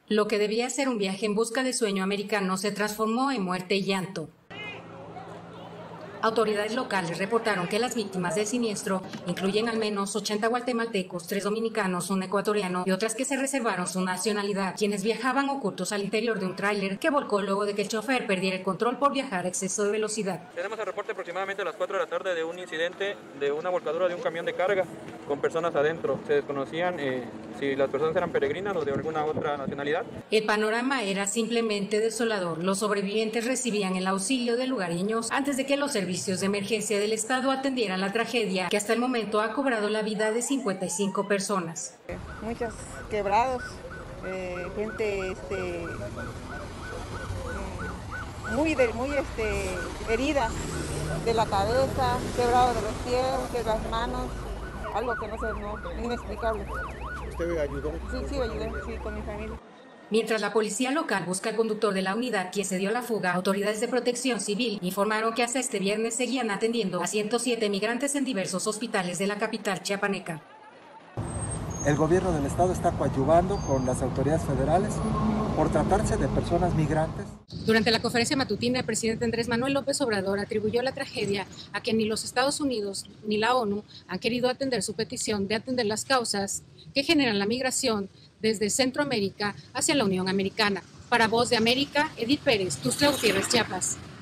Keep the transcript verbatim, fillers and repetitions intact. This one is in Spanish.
Lo que debía ser un viaje en busca de sueño americano se transformó en muerte y llanto. Autoridades locales reportaron que las víctimas del siniestro incluyen al menos ochenta guatemaltecos, tres dominicanos, un ecuatoriano y otras que se reservaron su nacionalidad, quienes viajaban ocultos al interior de un tráiler que volcó luego de que el chofer perdiera el control por viajar a exceso de velocidad. Tenemos el reporte aproximadamente a las cuatro de la tarde de un incidente de una volcadura de un camión de carga con personas adentro. Se desconocían eh, si las personas eran peregrinas o de alguna otra nacionalidad. El panorama era simplemente desolador. Los sobrevivientes recibían el auxilio de lugareños antes de que los servicios de emergencia del Estado atendieran la tragedia que hasta el momento ha cobrado la vida de cincuenta y cinco personas. Muchos quebrados, eh, gente este, muy, de, muy este, herida de la cabeza, quebrado de los pies, de las manos, algo que no sé, no, inexplicable. ¿Usted ayudó? Sí, sí, ayudé, sí, con mi familia. Mientras la policía local busca al conductor de la unidad que se dio la fuga, autoridades de protección civil informaron que hasta este viernes seguían atendiendo a ciento siete migrantes en diversos hospitales de la capital chiapaneca. El gobierno del estado está coadyuvando con las autoridades federales por tratarse de personas migrantes. Durante la conferencia matutina, el presidente Andrés Manuel López Obrador atribuyó la tragedia a que ni los Estados Unidos ni la ONU han querido atender su petición de atender las causas que generan la migración desde Centroamérica hacia la Unión Americana. Para Voz de América, Edith Pérez, Tuxtla Gutiérrez, Chiapas.